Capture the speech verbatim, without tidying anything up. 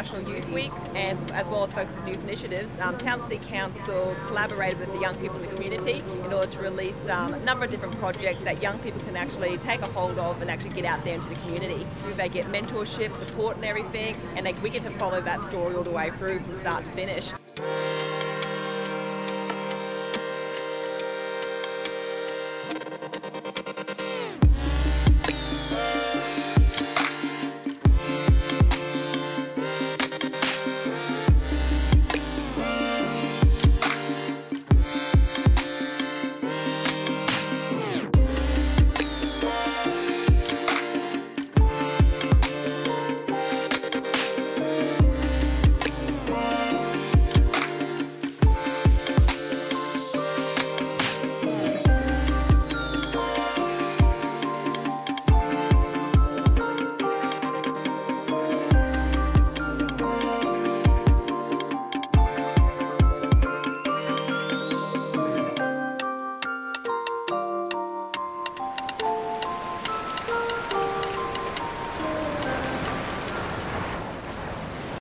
National Youth Week, as, as well as Focus on Youth Initiatives, um, Town City Council collaborated with the young people in the community in order to release um, a number of different projects that young people can actually take a hold of and actually get out there into the community. They get mentorship, support and everything, and they, we get to follow that story all the way through from start to finish.